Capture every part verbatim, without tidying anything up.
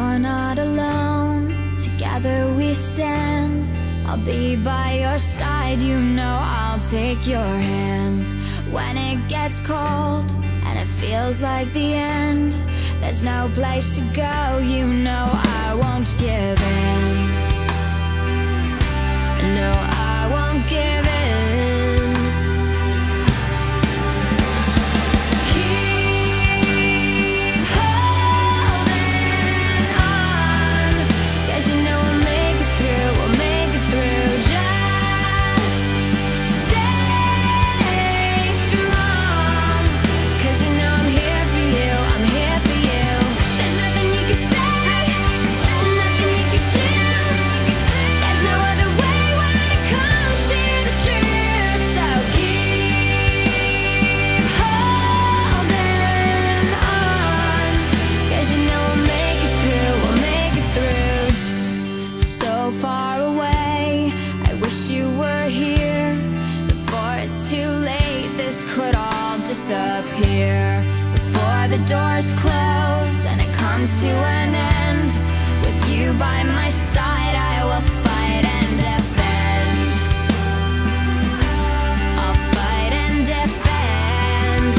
You're not alone, together we stand. I'll be by your side, you know I'll take your hand. When it gets cold and it feels like the end, there's no place to go, you know I won't give in. No, I won't give in. Disappear before the doors close and it comes to an end. With you by my side, I will fight and defend. I'll fight and defend.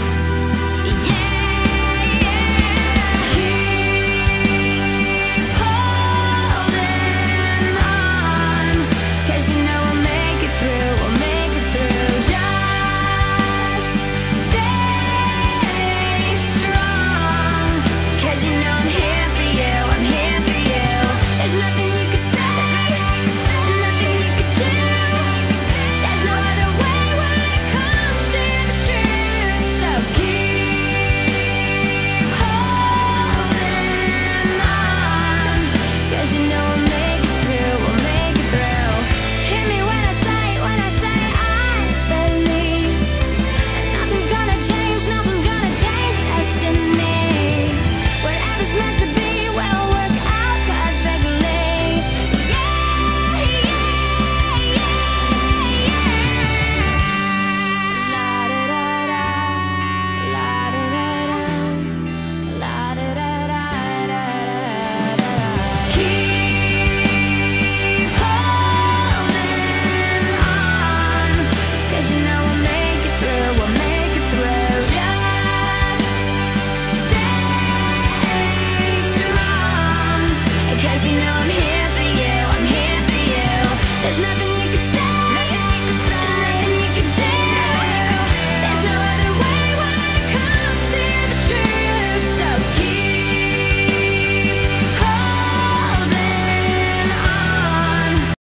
Yeah, yeah. Keep holding on, 'cause you know we'll make it through, we'll make it through. Just there's nothing you can